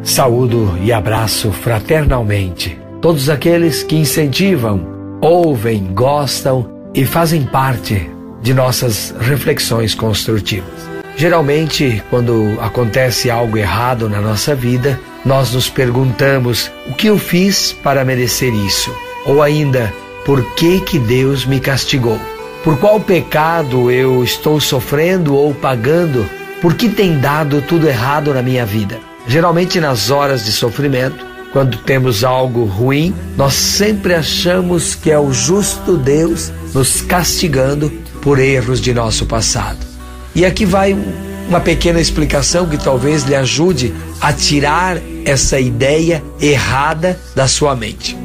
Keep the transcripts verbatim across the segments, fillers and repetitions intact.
Saúdo e abraço fraternalmente todos aqueles que incentivam, ouvem, gostam e fazem parte de nossas reflexões construtivas. Geralmente, quando acontece algo errado na nossa vida, nós nos perguntamos: o que eu fiz para merecer isso? Ou ainda, por que que Deus me castigou? Por qual pecado eu estou sofrendo ou pagando? Por que tem dado tudo errado na minha vida? Geralmente, nas horas de sofrimento, quando temos algo ruim, nós sempre achamos que é o justo Deus nos castigando por erros de nosso passado. E aqui vai uma pequena explicação que talvez lhe ajude a tirar essa ideia errada da sua mente.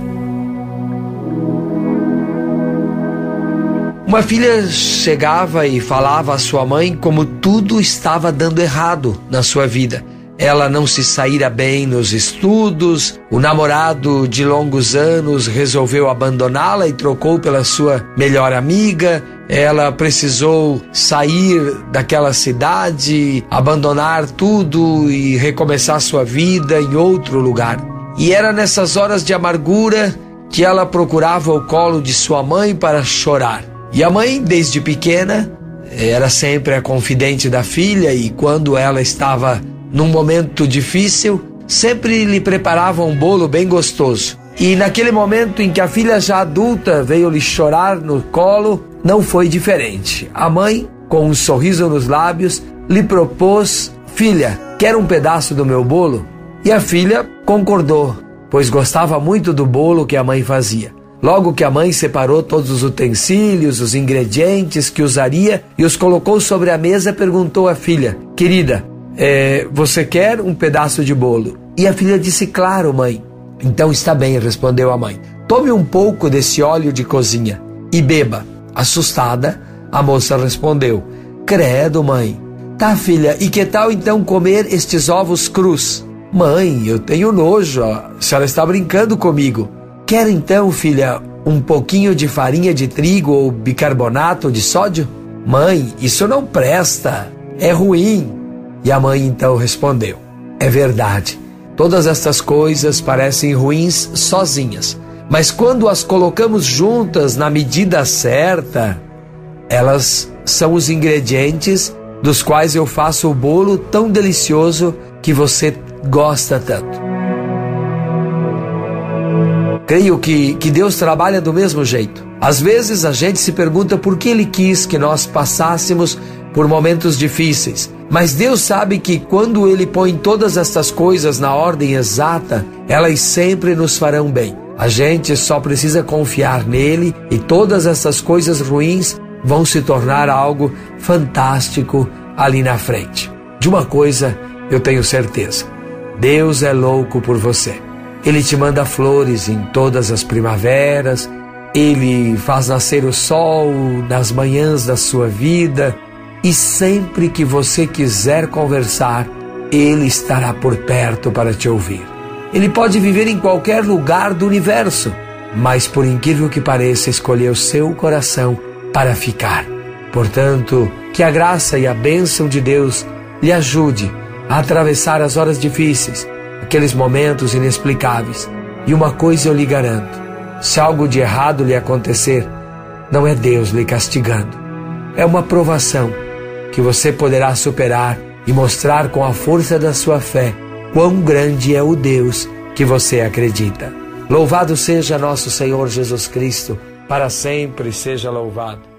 Uma filha chegava e falava à sua mãe como tudo estava dando errado na sua vida. Ela não se saíra bem nos estudos, o namorado de longos anos resolveu abandoná-la e trocou pela sua melhor amiga. Ela precisou sair daquela cidade, abandonar tudo e recomeçar sua vida em outro lugar. E era nessas horas de amargura que ela procurava o colo de sua mãe para chorar. E a mãe, desde pequena, era sempre a confidente da filha, e quando ela estava num momento difícil, sempre lhe preparava um bolo bem gostoso. E naquele momento em que a filha já adulta veio lhe chorar no colo, não foi diferente. A mãe, com um sorriso nos lábios, lhe propôs: filha, quer um pedaço do meu bolo? E a filha concordou, pois gostava muito do bolo que a mãe fazia. Logo que a mãe separou todos os utensílios, os ingredientes que usaria e os colocou sobre a mesa, perguntou à filha: querida, é, você quer um pedaço de bolo? E a filha disse: claro, mãe. Então está bem, respondeu a mãe. Tome um pouco desse óleo de cozinha e beba. Assustada, a moça respondeu: credo, mãe. Tá, filha, e que tal então comer estes ovos crus? Mãe, eu tenho nojo, a senhora está brincando comigo. Quer então, filha, um pouquinho de farinha de trigo ou bicarbonato de sódio? Mãe, isso não presta, é ruim. E a mãe então respondeu: é verdade, todas estas coisas parecem ruins sozinhas, mas quando as colocamos juntas na medida certa, elas são os ingredientes dos quais eu faço o bolo tão delicioso que você gosta tanto. Creio que, que Deus trabalha do mesmo jeito. Às vezes a gente se pergunta por que Ele quis que nós passássemos por momentos difíceis. Mas Deus sabe que quando Ele põe todas estas coisas na ordem exata, elas sempre nos farão bem. A gente só precisa confiar nele e todas essas coisas ruins vão se tornar algo fantástico ali na frente. De uma coisa eu tenho certeza: Deus é louco por você. Ele te manda flores em todas as primaveras, Ele faz nascer o sol nas manhãs da sua vida, e sempre que você quiser conversar, Ele estará por perto para te ouvir. Ele pode viver em qualquer lugar do universo, mas por incrível que pareça, escolheu seu coração para ficar. Portanto, que a graça e a bênção de Deus lhe ajude a atravessar as horas difíceis, aqueles momentos inexplicáveis. E uma coisa eu lhe garanto: se algo de errado lhe acontecer, não é Deus lhe castigando. É uma provação que você poderá superar e mostrar com a força da sua fé quão grande é o Deus que você acredita. Louvado seja nosso Senhor Jesus Cristo, para sempre seja louvado.